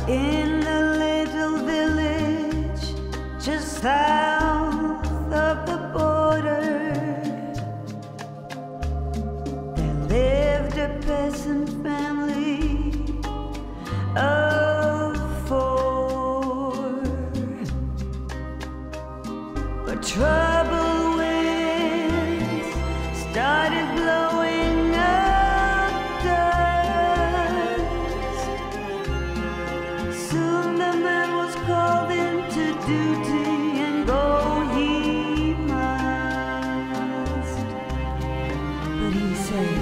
in a little village just south of the border, there lived a peasant family of 4. But trouble winds started blowing up dust. Soon the man was called into duty, and go he must. But he said,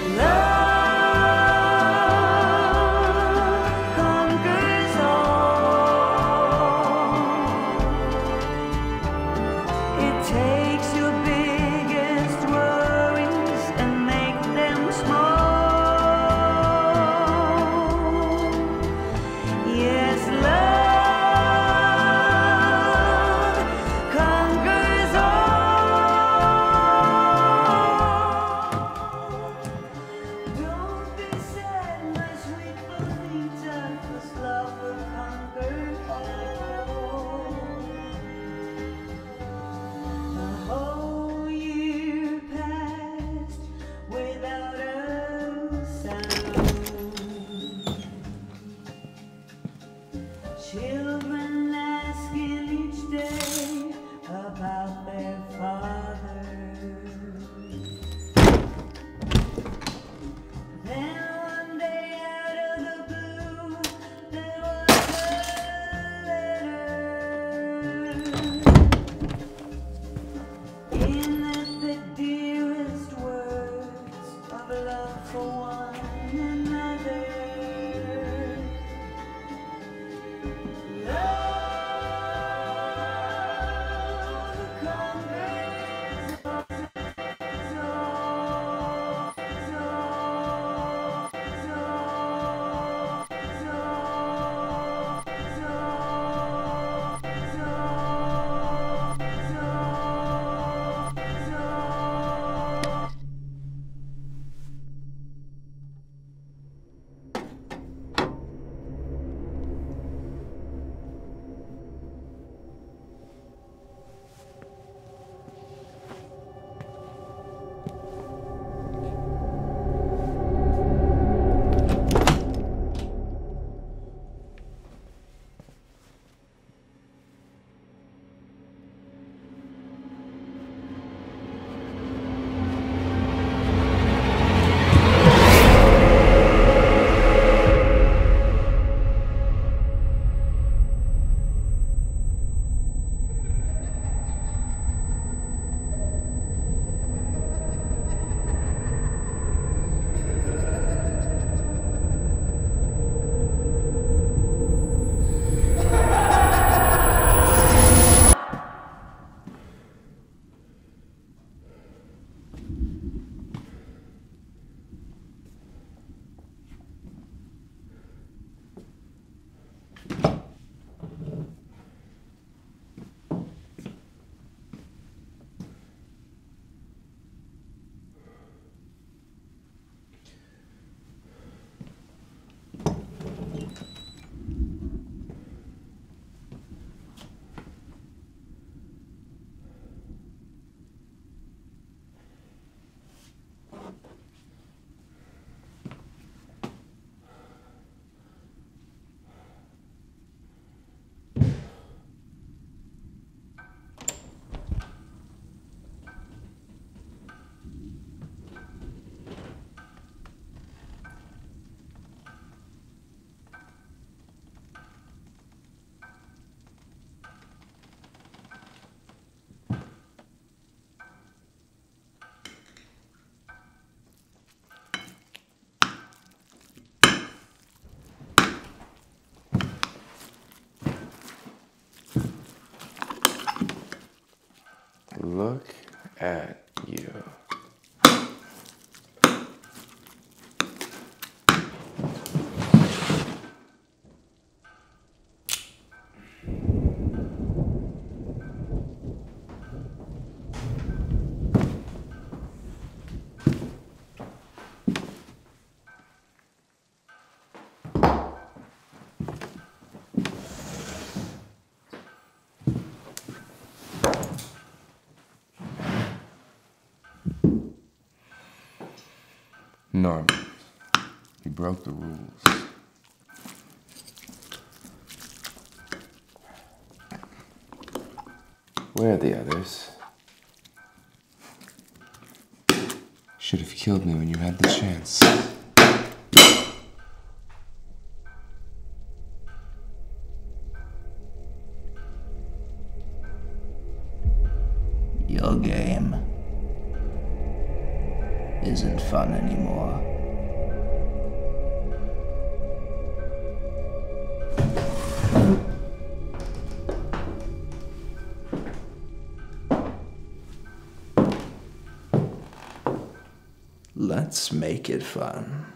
love conquers all. It takes your biggest worries and make them small. Yes, love conquers all. Don't be sad, my sweet Bonita, 'cause love will conquer all. The whole year passed without a sound. Children asking each day about their father. Then one day out of the blue, there was a letter. In it the dearest words of love for one another. Love conquers Look at you. Norman, you broke the rules. Where are the others? Should have killed me when you had the chance. Your game isn't fun anymore. Let's make it fun.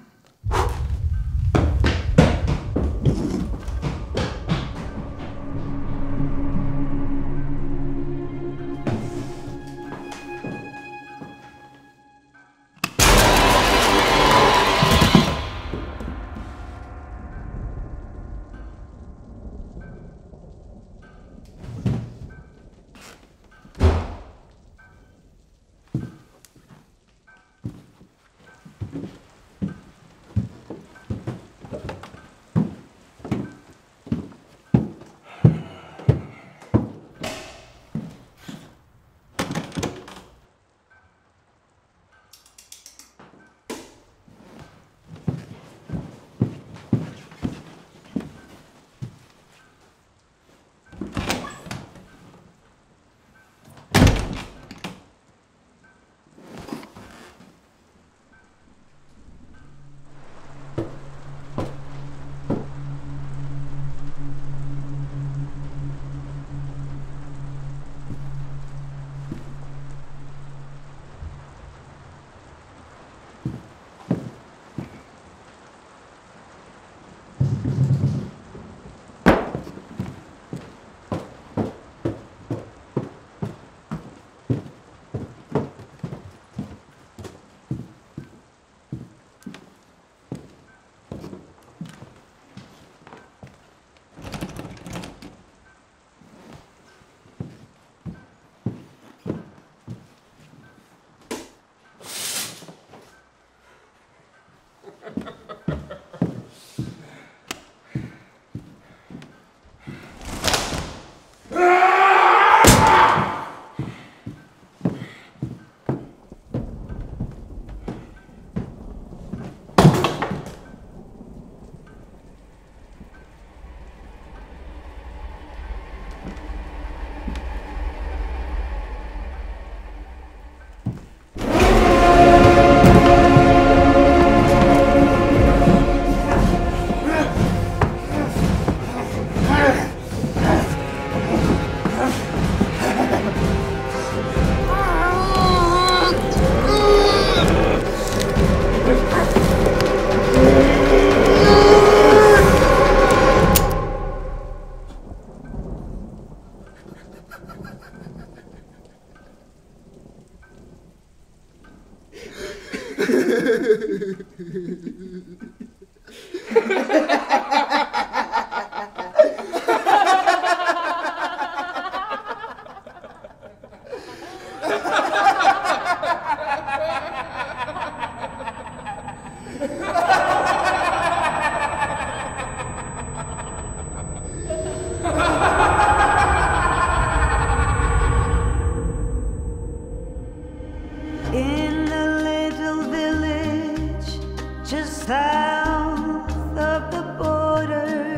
In a little village just south of the border,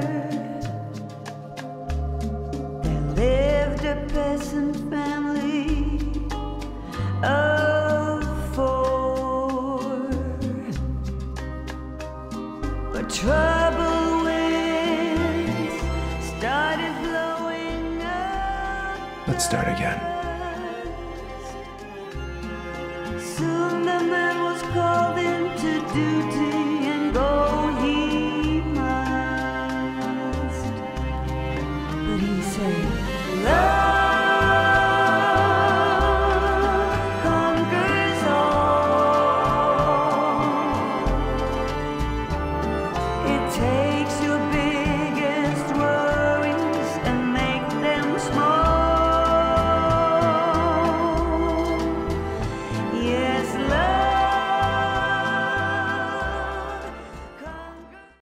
there lived a peasant family of four. But trouble winds started blowing up. Let's start again. Soon the man was called into duty, and go he must. But he said, love conquers all. It takes